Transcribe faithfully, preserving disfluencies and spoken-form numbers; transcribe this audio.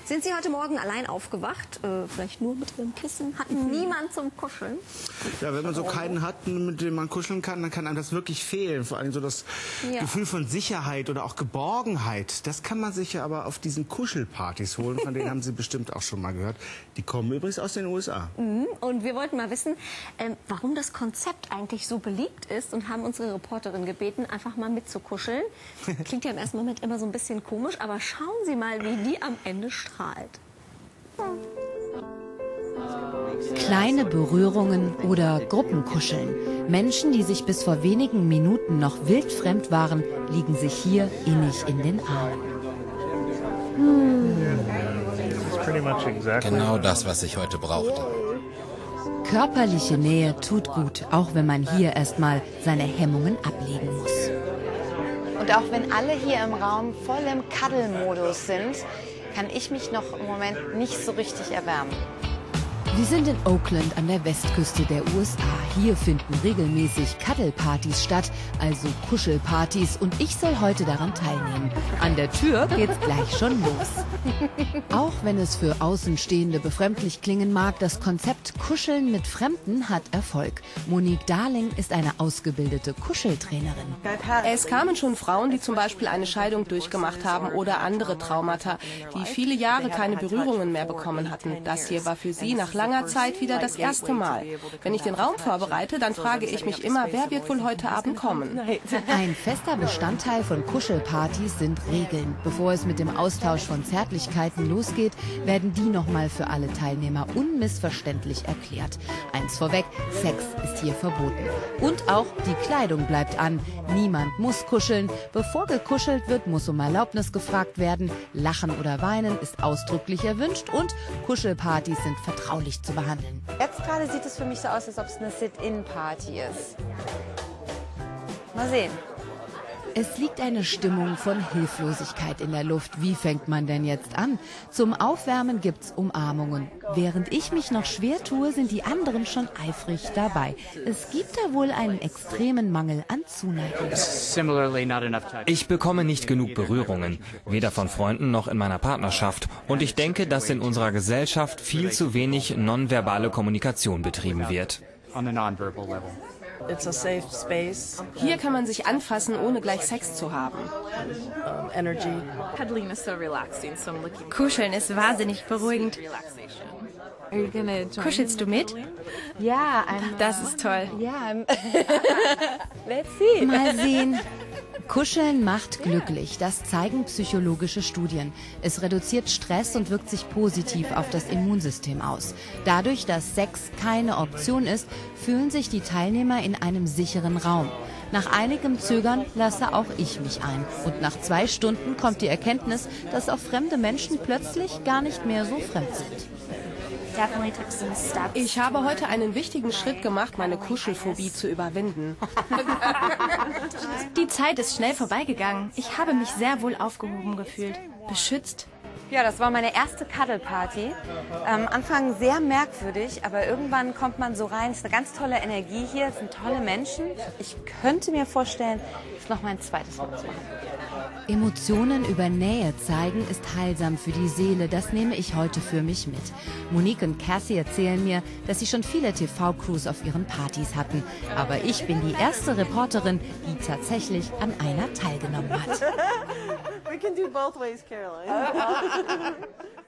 Sind Sie heute Morgen allein aufgewacht? Äh, vielleicht nur mit Ihrem Kissen? Hatten niemand zum Kuscheln? Ja, wenn man so keinen hat, mit dem man kuscheln kann, dann kann einem das wirklich fehlen. Vor allem so das ja. Gefühl von Sicherheit oder auch Geborgenheit. Das kann man sich ja aber auf diesen Kuschelpartys holen. Von denen haben Sie bestimmt auch schon mal gehört. Die kommen übrigens aus den U S A. Mhm. Und wir wollten mal wissen, ähm, warum das Konzept eigentlich so beliebt ist und haben unsere Reporterin gebeten, einfach mal mitzukuscheln. Klingt ja im ersten Moment immer so ein bisschen komisch, aber schauen Sie mal, wie die am Ende strahlt. Kleine Berührungen oder Gruppenkuscheln. Menschen, die sich bis vor wenigen Minuten noch wildfremd waren, liegen sich hier innig in den Armen. Genau das, was ich heute brauchte. Körperliche Nähe tut gut, auch wenn man hier erstmal seine Hemmungen ablegen muss. Und auch wenn alle hier im Raum voll im Cuddle-Modus sind, kann ich mich noch im Moment nicht so richtig erwärmen. Wir sind in Oakland an der Westküste der U S A. Hier finden regelmäßig Cuddle-Partys statt, also Kuschelpartys, und ich soll heute daran teilnehmen. An der Tür geht's gleich schon los. Auch wenn es für Außenstehende befremdlich klingen mag, das Konzept Kuscheln mit Fremden hat Erfolg. Monique Darling ist eine ausgebildete Kuscheltrainerin. Es kamen schon Frauen, die zum Beispiel eine Scheidung durchgemacht haben oder andere Traumata, die viele Jahre keine Berührungen mehr bekommen hatten. Das hier war für sie nach langer Zeit wieder das erste Mal. Wenn ich den Raum vorbereite, dann frage ich mich immer, wer wird wohl heute Abend kommen? Ein fester Bestandteil von Kuschelpartys sind Regeln. Bevor es mit dem Austausch von Zärtlichkeiten losgeht, werden die nochmal für alle Teilnehmer unmissverständlich erklärt. Eins vorweg, Sex ist hier verboten. Und auch die Kleidung bleibt an. Niemand muss kuscheln. Bevor gekuschelt wird, muss um Erlaubnis gefragt werden. Lachen oder weinen ist ausdrücklich erwünscht und Kuschelpartys sind vertraulich zu behandeln. Jetzt gerade sieht es für mich so aus, als ob es eine Sit-in-Party ist. Mal sehen. Es liegt eine Stimmung von Hilflosigkeit in der Luft. Wie fängt man denn jetzt an? Zum Aufwärmen gibt's Umarmungen. Während ich mich noch schwer tue, sind die anderen schon eifrig dabei. Es gibt da wohl einen extremen Mangel an Zuneigung. Ich bekomme nicht genug Berührungen, weder von Freunden noch in meiner Partnerschaft. Und ich denke, dass in unserer Gesellschaft viel zu wenig nonverbale Kommunikation betrieben wird. Hier kann man sich anfassen, ohne gleich Sex zu haben. Kuscheln ist wahnsinnig beruhigend. Kuschelst du mit? Ja, das ist toll. Ja, let's see. Mal sehen. Kuscheln macht glücklich, das zeigen psychologische Studien. Es reduziert Stress und wirkt sich positiv auf das Immunsystem aus. Dadurch, dass Sex keine Option ist, fühlen sich die Teilnehmer in einem sicheren Raum. Nach einigem Zögern lasse auch ich mich ein. Und nach zwei Stunden kommt die Erkenntnis, dass auch fremde Menschen plötzlich gar nicht mehr so fremd sind. Ich habe heute einen wichtigen Schritt gemacht, meine Kuschelphobie zu überwinden. Die Zeit ist schnell vorbeigegangen. Ich habe mich sehr wohl aufgehoben gefühlt. Beschützt. Ja, das war meine erste Cuddle-Party. Am Anfang sehr merkwürdig, aber irgendwann kommt man so rein. Es ist eine ganz tolle Energie hier, es sind tolle Menschen. Ich könnte mir vorstellen, es noch mein zweites Mal zu machen. Emotionen über Nähe zeigen ist heilsam für die Seele. Das nehme ich heute für mich mit. Monique und Cassie erzählen mir, dass sie schon viele T V-Crews auf ihren Partys hatten. Aber ich bin die erste Reporterin, die tatsächlich an einer teilgenommen hat. We can do both ways, Caroline.